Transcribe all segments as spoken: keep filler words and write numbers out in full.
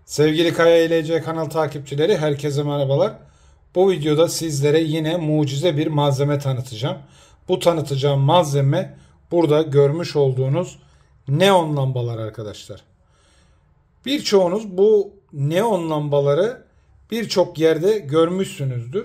Sevgili Kaya İl C kanal takipçileri, herkese merhabalar. Bu videoda sizlere yine mucize bir malzeme tanıtacağım. Bu tanıtacağım malzeme burada görmüş olduğunuz neon lambalar arkadaşlar. Birçoğunuz bu neon lambaları birçok yerde görmüşsünüzdür.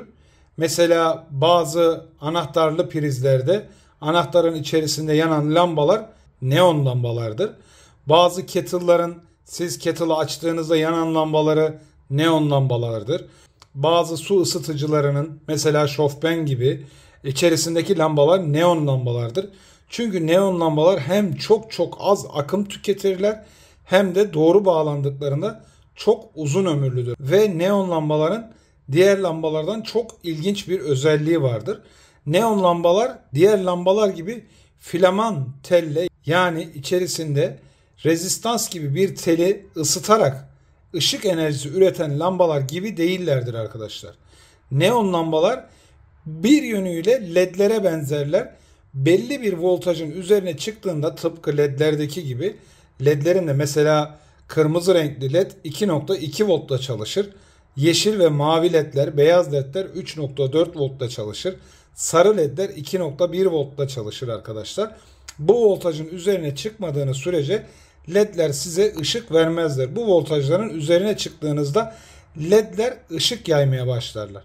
Mesela bazı anahtarlı prizlerde anahtarın içerisinde yanan lambalar neon lambalardır. Bazı kettle'ların siz kettle'ı açtığınızda yanan lambaları neon lambalardır. Bazı su ısıtıcılarının mesela şofben gibi içerisindeki lambalar neon lambalardır. Çünkü neon lambalar hem çok çok az akım tüketirler hem de doğru bağlandıklarında çok uzun ömürlüdür. Ve neon lambaların diğer lambalardan çok ilginç bir özelliği vardır. Neon lambalar diğer lambalar gibi filaman telle, yani içerisinde rezistans gibi bir teli ısıtarak ışık enerjisi üreten lambalar gibi değillerdir arkadaşlar. Neon lambalar bir yönüyle ledlere benzerler. Belli bir voltajın üzerine çıktığında tıpkı ledlerdeki gibi, ledlerin de mesela kırmızı renkli led iki nokta iki voltla çalışır. Yeşil ve mavi ledler, beyaz ledler üç nokta dört voltla çalışır. Sarı ledler iki nokta bir voltla çalışır arkadaşlar. Bu voltajın üzerine çıkmadığınız sürece ledler size ışık vermezler. Bu voltajların üzerine çıktığınızda ledler ışık yaymaya başlarlar.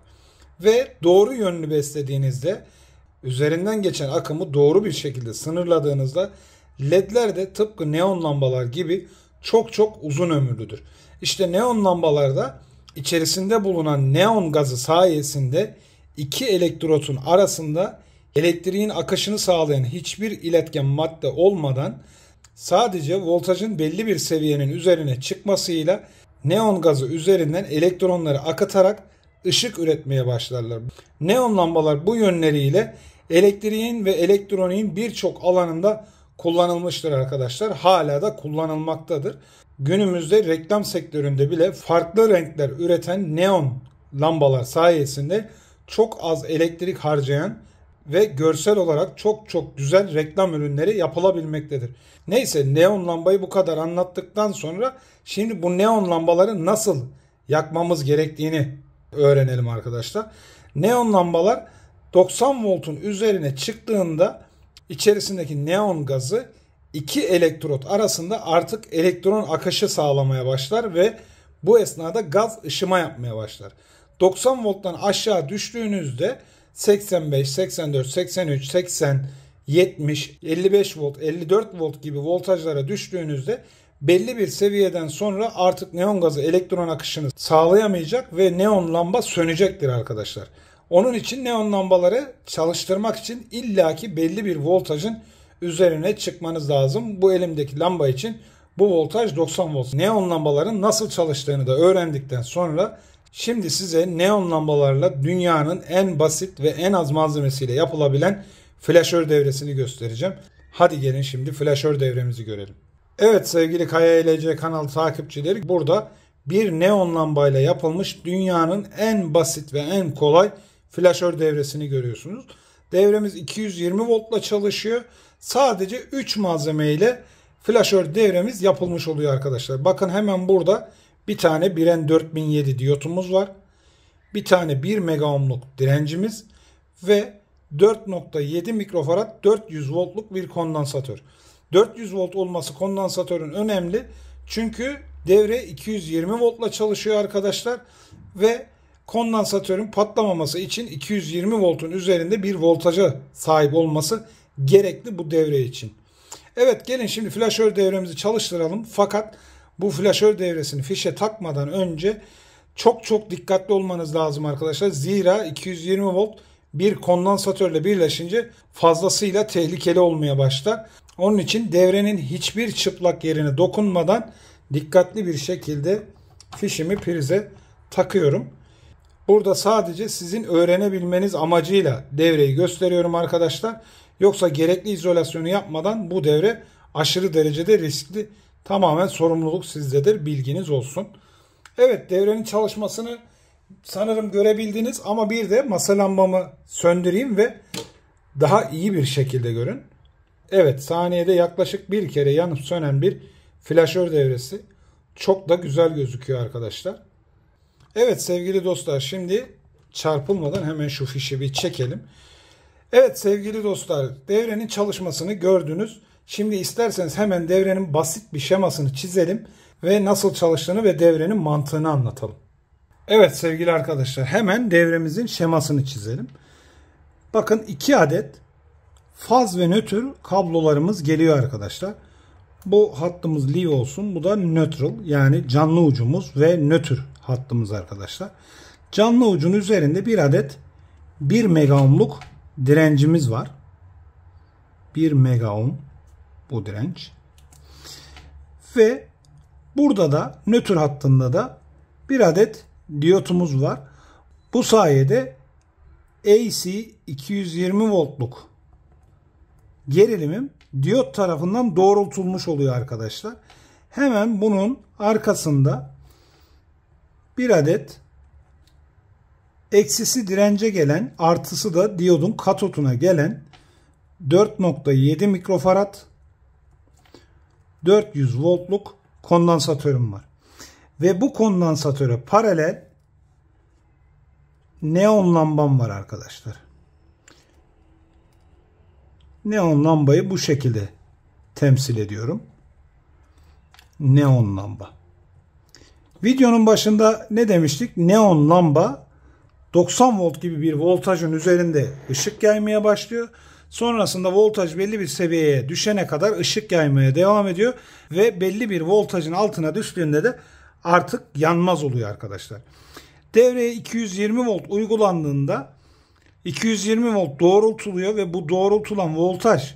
Ve doğru yönlü beslediğinizde, üzerinden geçen akımı doğru bir şekilde sınırladığınızda ledler de tıpkı neon lambalar gibi çok çok uzun ömürlüdür. İşte neon lambalarda içerisinde bulunan neon gazı sayesinde iki elektrotun arasında elektriğin akışını sağlayan hiçbir iletken madde olmadan sadece voltajın belli bir seviyenin üzerine çıkmasıyla neon gazı üzerinden elektronları akıtarak ışık üretmeye başlarlar. Neon lambalar bu yönleriyle elektriğin ve elektroniğin birçok alanında kullanılmıştır arkadaşlar. Hala da kullanılmaktadır. Günümüzde reklam sektöründe bile farklı renkler üreten neon lambalar sayesinde çok az elektrik harcayan ve görsel olarak çok çok güzel reklam ürünleri yapılabilmektedir. Neyse, neon lambayı bu kadar anlattıktan sonra şimdi bu neon lambaları nasıl yakmamız gerektiğini öğrenelim arkadaşlar. Neon lambalar doksan voltun üzerine çıktığında içerisindeki neon gazı iki elektrot arasında artık elektron akışı sağlamaya başlar ve bu esnada gaz ışıma yapmaya başlar. doksan volttan aşağı düştüğünüzde seksen beş, seksen dört, seksen üç, seksen, yetmiş, elli beş volt, elli dört volt gibi voltajlara düştüğünüzde belli bir seviyeden sonra artık neon gazı elektron akışını sağlayamayacak ve neon lamba sönecektir arkadaşlar. Onun için neon lambaları çalıştırmak için illaki belli bir voltajın üzerine çıkmanız lazım. Bu elimdeki lamba için bu voltaj doksan volt. Neon lambaların nasıl çalıştığını da öğrendikten sonra şimdi size neon lambalarla dünyanın en basit ve en az malzemesiyle yapılabilen flaşör devresini göstereceğim. Hadi gelin şimdi flaşör devremizi görelim. Evet sevgili Kaya İl C kanal takipçileri, burada bir neon lambayla yapılmış dünyanın en basit ve en kolay flaşör devresini görüyorsunuz. Devremiz iki yüz yirmi voltla çalışıyor. Sadece üç malzeme ile flaşör devremiz yapılmış oluyor arkadaşlar. Bakın hemen burada bir tane Biren dört bin yedi diyotumuz var. Bir tane bir mega ohmluk direncimiz ve dört nokta yedi mikrofarad dört yüz voltluk bir kondansatör. dört yüz volt olması kondansatörün önemli. Çünkü devre iki yüz yirmi voltla çalışıyor arkadaşlar ve kondansatörün patlamaması için iki yüz yirmi voltun üzerinde bir voltaja sahip olması gerekli bu devre için. Evet, gelin şimdi flaşör devremizi çalıştıralım. Fakat bu flaşör devresini fişe takmadan önce çok çok dikkatli olmanız lazım arkadaşlar. Zira iki yüz yirmi volt bir kondansatörle birleşince fazlasıyla tehlikeli olmaya başlar. Onun için devrenin hiçbir çıplak yerine dokunmadan dikkatli bir şekilde fişimi prize takıyorum. Burada sadece sizin öğrenebilmeniz amacıyla devreyi gösteriyorum arkadaşlar. Yoksa gerekli izolasyonu yapmadan bu devre aşırı derecede riskli. Tamamen sorumluluk sizdedir, bilginiz olsun. Evet, devrenin çalışmasını sanırım görebildiniz ama bir de masa lambamı söndüreyim ve daha iyi bir şekilde görün. Evet, saniyede yaklaşık bir kere yanıp sönen bir flaşör devresi. Çok da güzel gözüküyor arkadaşlar. Evet sevgili dostlar, şimdi çarpılmadan hemen şu fişi bir çekelim. Evet sevgili dostlar, devrenin çalışmasını gördünüz. Şimdi isterseniz hemen devrenin basit bir şemasını çizelim ve nasıl çalıştığını ve devrenin mantığını anlatalım. Evet sevgili arkadaşlar, hemen devremizin şemasını çizelim. Bakın iki adet faz ve nötr kablolarımız geliyor arkadaşlar. Bu hattımız Li olsun. Bu da neutral, yani canlı ucumuz ve nötr hattımız arkadaşlar. Canlı ucun üzerinde bir adet bir mega ohmluk direncimiz var. bir mega ohm bu direnç. Ve burada da nötr hattında da bir adet diyotumuz var. Bu sayede A C iki yüz yirmi voltluk gerilimim diyot tarafından doğrultulmuş oluyor arkadaşlar. Hemen bunun arkasında bir adet eksisi dirence gelen, artısı da diyodun katotuna gelen dört nokta yedi mikrofarad dört yüz voltluk kondansatörüm var. Ve bu kondansatöre paralel neon lambam var arkadaşlar. Neon lambayı bu şekilde temsil ediyorum. Neon lamba. Videonun başında ne demiştik? Neon lamba doksan volt gibi bir voltajın üzerinde ışık yaymaya başlıyor. Sonrasında voltaj belli bir seviyeye düşene kadar ışık yaymaya devam ediyor. Ve belli bir voltajın altına düştüğünde de artık yanmaz oluyor arkadaşlar. Devreye iki yüz yirmi volt uygulandığında iki yüz yirmi volt doğrultuluyor ve bu doğrultulan voltaj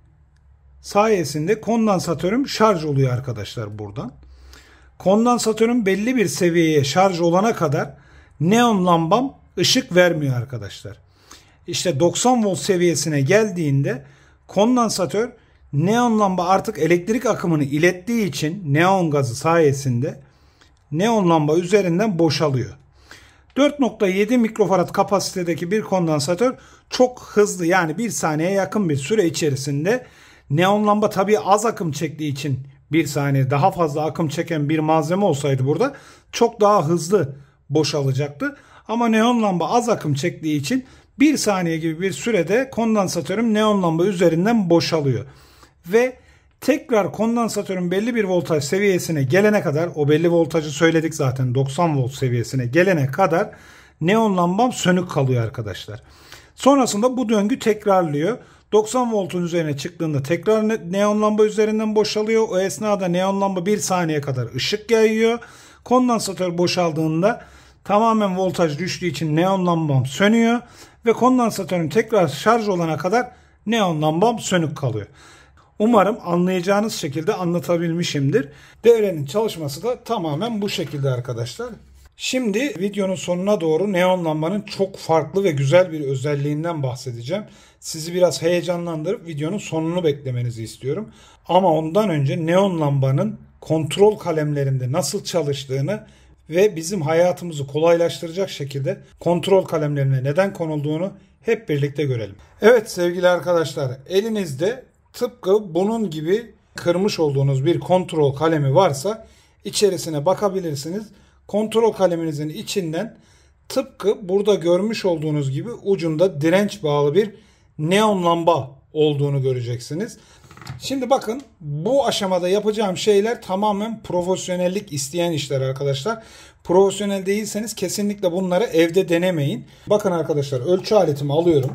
sayesinde kondansatörüm şarj oluyor arkadaşlar buradan. Kondansatörüm belli bir seviyeye şarj olana kadar neon lambam ışık vermiyor arkadaşlar. İşte doksan volt seviyesine geldiğinde kondansatör neon lamba artık elektrik akımını ilettiği için neon gazı sayesinde neon lamba üzerinden boşalıyor. dört nokta yedi mikrofarad kapasitedeki bir kondansatör çok hızlı, yani bir saniyeye yakın bir süre içerisinde, neon lamba tabii az akım çektiği için bir saniye daha fazla akım çeken bir malzeme olsaydı burada çok daha hızlı boşalacaktı. Ama neon lamba az akım çektiği için bir saniye gibi bir sürede kondansatörüm neon lamba üzerinden boşalıyor. Ve tekrar kondansatörün belli bir voltaj seviyesine gelene kadar, o belli voltajı söyledik zaten, doksan volt seviyesine gelene kadar neon lambam sönük kalıyor arkadaşlar. Sonrasında bu döngü tekrarlıyor. doksan voltun üzerine çıktığında tekrar neon lamba üzerinden boşalıyor. O esnada neon lamba bir saniye kadar ışık yayıyor. Kondansatör boşaldığında tamamen voltaj düştüğü için neon lambam sönüyor. Ve kondansatörün tekrar şarj olana kadar neon lambam sönük kalıyor. Umarım anlayacağınız şekilde anlatabilmişimdir. Devrenin çalışması da tamamen bu şekilde arkadaşlar. Şimdi videonun sonuna doğru neon lambanın çok farklı ve güzel bir özelliğinden bahsedeceğim. Sizi biraz heyecanlandırıp videonun sonunu beklemenizi istiyorum. Ama ondan önce neon lambanın kontrol kalemlerinde nasıl çalıştığını ve bizim hayatımızı kolaylaştıracak şekilde kontrol kalemlerine neden konulduğunu hep birlikte görelim. Evet sevgili arkadaşlar, elinizde tıpkı bunun gibi kırmış olduğunuz bir kontrol kalemi varsa içerisine bakabilirsiniz. Kontrol kaleminizin içinden tıpkı burada görmüş olduğunuz gibi ucunda direnç bağlı bir neon lamba olduğunu göreceksiniz. Şimdi bakın, bu aşamada yapacağım şeyler tamamen profesyonellik isteyen işler arkadaşlar. Profesyonel değilseniz kesinlikle bunları evde denemeyin. Bakın arkadaşlar, ölçü aletimi alıyorum.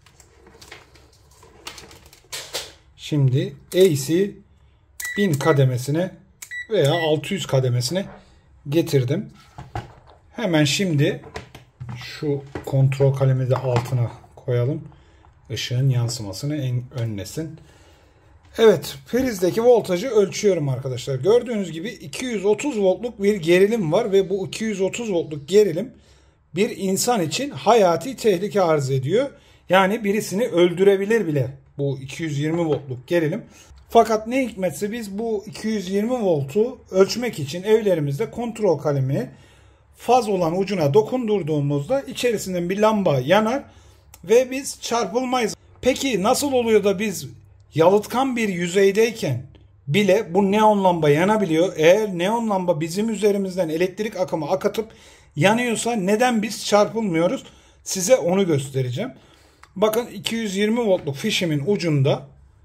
Şimdi A C bin kademesine veya altı yüz kademesine getirdim. Hemen şimdi şu kontrol kalemi de altına koyalım. Işığın yansımasını önlesin. Evet, prizdeki voltajı ölçüyorum arkadaşlar. Gördüğünüz gibi iki yüz otuz voltluk bir gerilim var ve bu iki yüz otuz voltluk gerilim bir insan için hayati tehlike arz ediyor. Yani birisini öldürebilir bile bu iki yüz yirmi voltluk gerilim. Fakat ne hikmetse biz bu iki yüz yirmi voltu ölçmek için evlerimizde kontrol kalemi faz olan ucuna dokundurduğumuzda içerisinden bir lamba yanar ve biz çarpılmayız. Peki nasıl oluyor da biz yalıtkan bir yüzeydeyken bile bu neon lamba yanabiliyor. Eğer neon lamba bizim üzerimizden elektrik akımı akatıp yanıyorsa neden biz çarpılmıyoruz? Size onu göstereceğim. Bakın iki yüz yirmi voltluk fişimin ucunda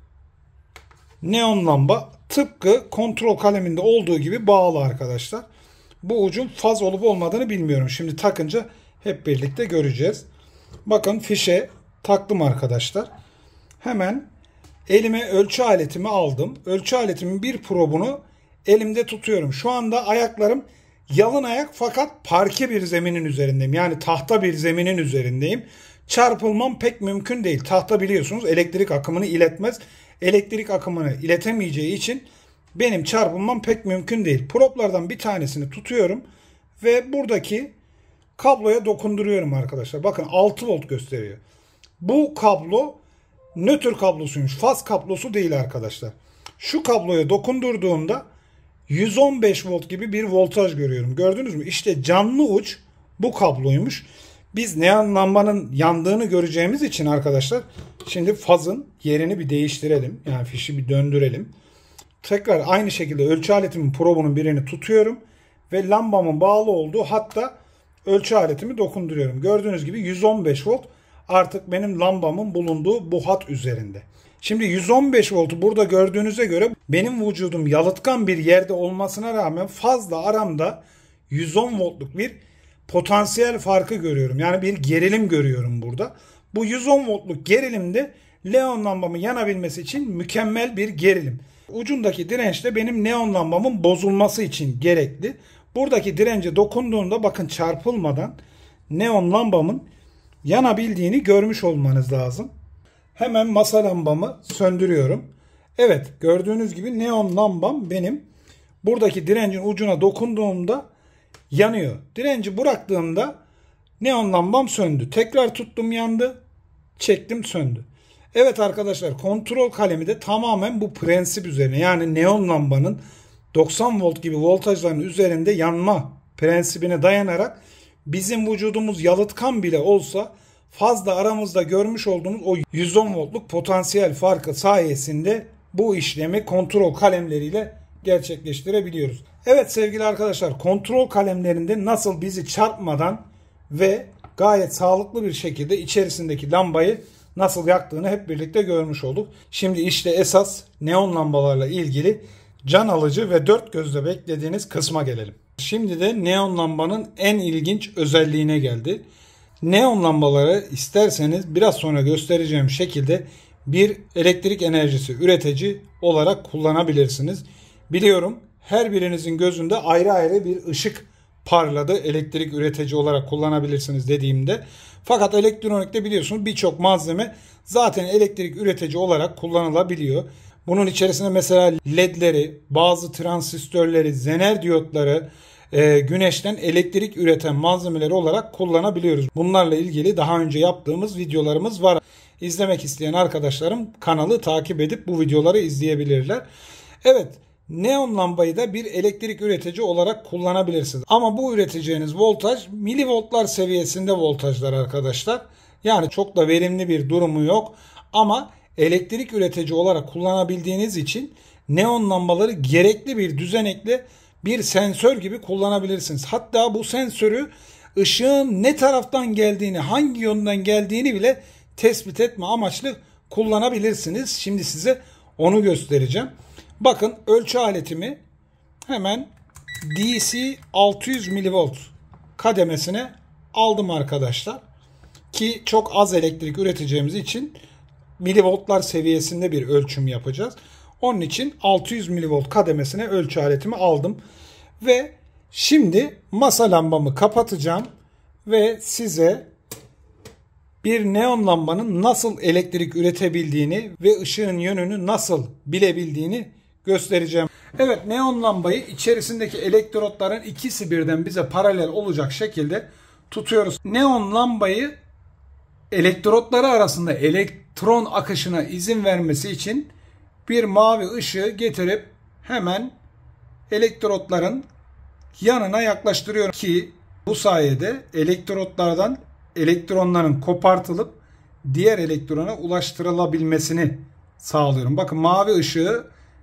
neon lamba tıpkı kontrol kaleminde olduğu gibi bağlı arkadaşlar. Bu ucun faz olup olmadığını bilmiyorum. Şimdi takınca hep birlikte göreceğiz. Bakın fişe taktım arkadaşlar. Hemen elime ölçü aletimi aldım. Ölçü aletimin bir probunu elimde tutuyorum. Şu anda ayaklarım yalın ayak fakat parke bir zeminin üzerindeyim. Yani tahta bir zeminin üzerindeyim. Çarpılmam pek mümkün değil. Tahta biliyorsunuz elektrik akımını iletmez. Elektrik akımını iletemeyeceği için benim çarpılmam pek mümkün değil. Proplardan bir tanesini tutuyorum ve buradaki kabloya dokunduruyorum arkadaşlar. Bakın altı volt gösteriyor. Bu kablo nötr kablosuymuş. Faz kablosu değil arkadaşlar. Şu kabloya dokundurduğumda yüz on beş volt gibi bir voltaj görüyorum. Gördünüz mü? İşte canlı uç bu kabloymuş. Biz neon lambanın yandığını göreceğimiz için arkadaşlar şimdi fazın yerini bir değiştirelim. Yani fişi bir döndürelim. Tekrar aynı şekilde ölçü aletimin probunun birini tutuyorum ve lambamın bağlı olduğu hatta ölçü aletimi dokunduruyorum. Gördüğünüz gibi yüz on beş volt artık benim lambamın bulunduğu bu hat üzerinde. Şimdi yüz on beş voltu burada gördüğünüze göre benim vücudum yalıtkan bir yerde olmasına rağmen fazla aramda yüz on voltluk bir potansiyel farkı görüyorum. Yani bir gerilim görüyorum burada. Bu yüz on voltluk gerilimde neon lambamın yanabilmesi için mükemmel bir gerilim. Ucundaki direnç de benim neon lambamın bozulması için gerekli. Buradaki dirence dokunduğunda bakın çarpılmadan neon lambamın yanabildiğini görmüş olmanız lazım. Hemen masa lambamı söndürüyorum. Evet, gördüğünüz gibi neon lambam benim buradaki direncin ucuna dokunduğumda yanıyor. Direnci bıraktığımda neon lambam söndü. Tekrar tuttum yandı. Çektim söndü. Evet arkadaşlar, kontrol kalemi de tamamen bu prensip üzerine, yani neon lambanın doksan volt gibi voltajların üzerinde yanma prensibine dayanarak bizim vücudumuz yalıtkan bile olsa fazla aramızda görmüş olduğumuz o yüz on voltluk potansiyel farkı sayesinde bu işlemi kontrol kalemleriyle gerçekleştirebiliyoruz. Evet sevgili arkadaşlar, kontrol kalemlerinde nasıl bizi çarpmadan ve gayet sağlıklı bir şekilde içerisindeki lambayı nasıl yaktığını hep birlikte görmüş olduk. Şimdi işte esas neon lambalarla ilgili can alıcı ve dört gözle beklediğiniz kısma gelelim. Şimdi de neon lambanın en ilginç özelliğine geldi. Neon lambaları isterseniz biraz sonra göstereceğim şekilde bir elektrik enerjisi üretici olarak kullanabilirsiniz. Biliyorum her birinizin gözünde ayrı ayrı bir ışık parladı, elektrik üretici olarak kullanabilirsiniz dediğimde. Fakat elektronikte biliyorsunuz birçok malzeme zaten elektrik üretici olarak kullanılabiliyor. Bunun içerisinde mesela ledleri, bazı transistörleri, zener diyotları, e, güneşten elektrik üreten malzemeleri olarak kullanabiliyoruz. Bunlarla ilgili daha önce yaptığımız videolarımız var. İzlemek isteyen arkadaşlarım kanalı takip edip bu videoları izleyebilirler. Evet, neon lambayı da bir elektrik üretici olarak kullanabilirsiniz. Ama bu üreteceğiniz voltaj milivoltlar seviyesinde voltajlar arkadaşlar. Yani çok da verimli bir durumu yok. Ama elektrik üretici olarak kullanabildiğiniz için neon lambaları gerekli bir düzenekle bir sensör gibi kullanabilirsiniz. Hatta bu sensörü ışığın ne taraftan geldiğini, hangi yönden geldiğini bile tespit etme amaçlı kullanabilirsiniz. Şimdi size onu göstereceğim. Bakın ölçü aletimi hemen D C altı yüz milivolt kademesine aldım arkadaşlar. Ki çok az elektrik üreteceğimiz için milivoltlar seviyesinde bir ölçüm yapacağız. Onun için altı yüz milivolt kademesine ölçü aletimi aldım. Ve şimdi masa lambamı kapatacağım ve size bir neon lambanın nasıl elektrik üretebildiğini ve ışığın yönünü nasıl bilebildiğini göstereceğim. Evet, neon lambayı içerisindeki elektrotların ikisi birden bize paralel olacak şekilde tutuyoruz. Neon lambayı elektrotları arasında elektron akışına izin vermesi için bir mavi ışığı getirip hemen elektrotların yanına yaklaştırıyorum ki bu sayede elektrotlardan elektronların kopartılıp diğer elektrona ulaştırılabilmesini sağlıyorum. Bakın mavi ışığı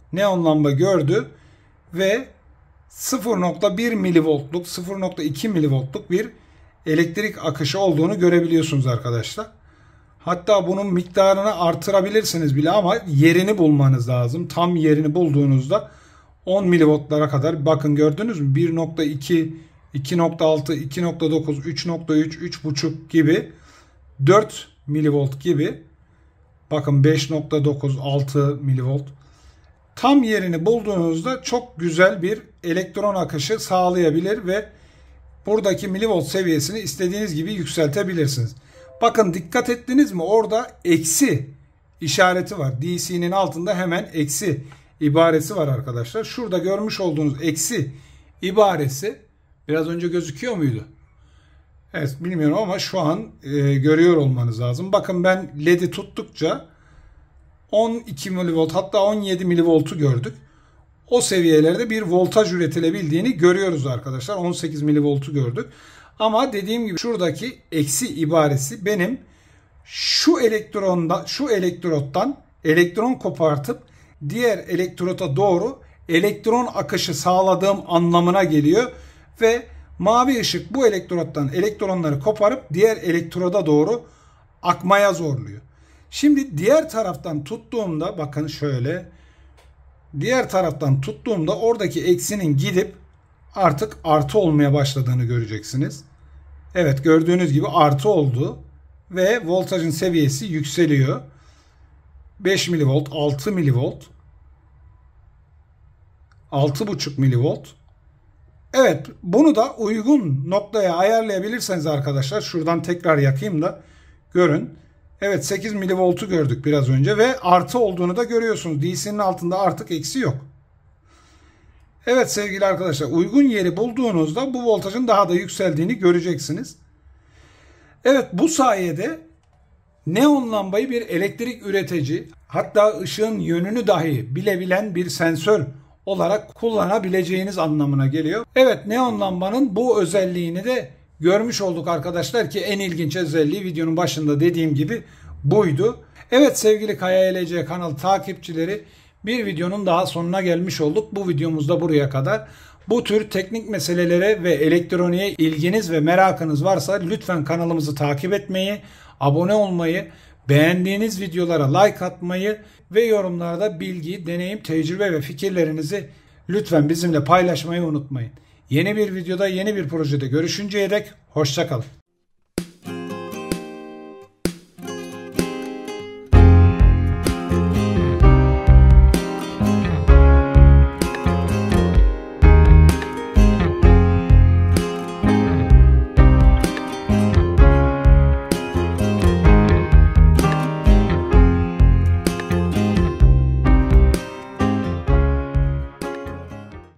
neon lamba gördü ve sıfır nokta bir milivoltluk, sıfır nokta iki milivoltluk bir elektrik akışı olduğunu görebiliyorsunuz arkadaşlar. Hatta bunun miktarını artırabilirsiniz bile ama yerini bulmanız lazım. Tam yerini bulduğunuzda on milivoltlara kadar, bakın gördünüz mü? bir nokta iki, iki nokta altı, iki nokta dokuz, üç nokta üç, üç buçuk gibi, dört milivolt gibi, bakın beş nokta dokuz, altı milivolt. Tam yerini bulduğunuzda çok güzel bir elektron akışı sağlayabilir ve buradaki milivolt seviyesini istediğiniz gibi yükseltebilirsiniz. Bakın dikkat ettiniz mi? Orada eksi işareti var. D C'nin altında hemen eksi ibaresi var arkadaşlar. Şurada görmüş olduğunuz eksi ibaresi biraz önce gözüküyor muydu? Evet, bilmiyorum ama şu an e, görüyor olmanız lazım. Bakın ben L E D'i tuttukça on iki milivolt, hatta on yedi milivoltu gördük. O seviyelerde bir voltaj üretilebildiğini görüyoruz arkadaşlar. on sekiz milivoltu gördük. Ama dediğim gibi şuradaki eksi ibaresi benim şu elektronda, şu elektrottan elektron kopartıp diğer elektrota doğru elektron akışı sağladığım anlamına geliyor ve mavi ışık bu elektrottan elektronları koparıp diğer elektroda doğru akmaya zorluyor. Şimdi diğer taraftan tuttuğumda, bakın şöyle, diğer taraftan tuttuğumda oradaki eksinin gidip artık artı olmaya başladığını göreceksiniz. Evet, gördüğünüz gibi artı oldu ve voltajın seviyesi yükseliyor. beş milivolt, altı milivolt, altı buçuk milivolt. Evet, bunu da uygun noktaya ayarlayabilirseniz arkadaşlar, şuradan tekrar yakayım da görün. Evet, sekiz milivoltu gördük biraz önce ve artı olduğunu da görüyorsunuz. D C'nin altında artık eksi yok. Evet sevgili arkadaşlar, uygun yeri bulduğunuzda bu voltajın daha da yükseldiğini göreceksiniz. Evet, bu sayede neon lambayı bir elektrik üretici, hatta ışığın yönünü dahi bilebilen bir sensör olarak kullanabileceğiniz anlamına geliyor. Evet, neon lambanın bu özelliğini de görmüş olduk arkadaşlar ki en ilginç özelliği videonun başında dediğim gibi buydu. Evet sevgili Kaya L C kanalı takipçileri, bir videonun daha sonuna gelmiş olduk. Bu videomuz da buraya kadar. Bu tür teknik meselelere ve elektroniğe ilginiz ve merakınız varsa lütfen kanalımızı takip etmeyi, abone olmayı, beğendiğiniz videolara like atmayı ve yorumlarda bilgi, deneyim, tecrübe ve fikirlerinizi lütfen bizimle paylaşmayı unutmayın. Yeni bir videoda, yeni bir projede görüşünceye dek hoşça kalın.